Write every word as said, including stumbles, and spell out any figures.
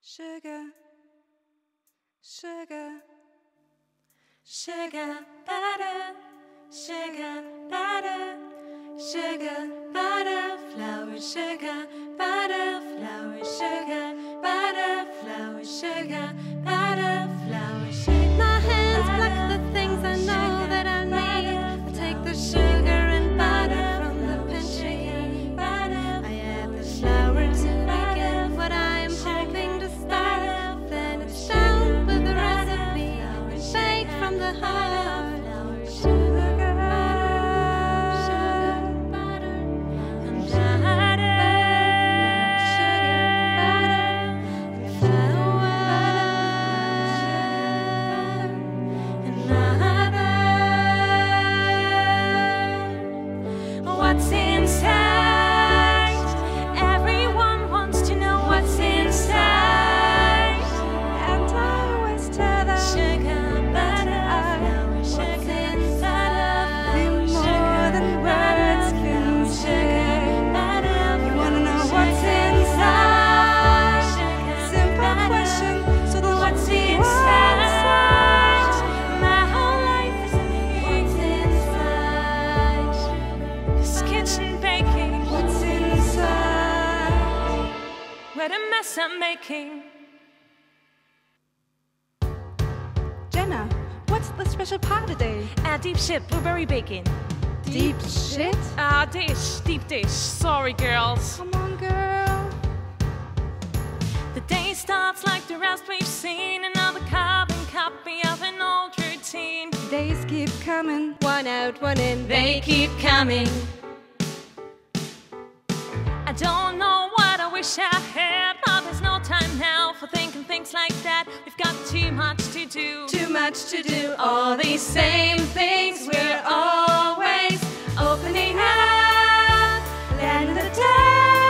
Sugar, sugar, sugar, butter, sugar, butter, sugar, butter, flour, sugar, butter, flour, sugar, butter, flour, sugar, butter, flour, sugar. My hands pluck the things I know that I need. I take the sugar and butter from the pantry. I add the flour to make it what I am hoping to start. Then it's down with the recipe, baked from the heart. Sugar, sugar, butter, and butter, sugar, butter, and flour, and butter. What's inside? Everyone wants to know what's inside. And I always tell them Sugar, butter, flour, sugar, butter, more than words can say. You wanna know what's inside? Simple question, so the What's what's inside? inside? My whole life is What's inside? this kitchen baking. What's inside? What a mess I'm making. Jenna, what's the special part today? A deep shit blueberry bacon. Deep shit? Ah, dish, deep dish. Sorry, girls. Come on, girl. The day starts like the rest we've seen. Another carbon copy of an old routine. Days keep coming, one out, one in. They keep coming. I don't know what I wish I had, but there's no time now for thinking things like that. We've got too much to do. Too much to do. All these same things, we're always opening up, letting the day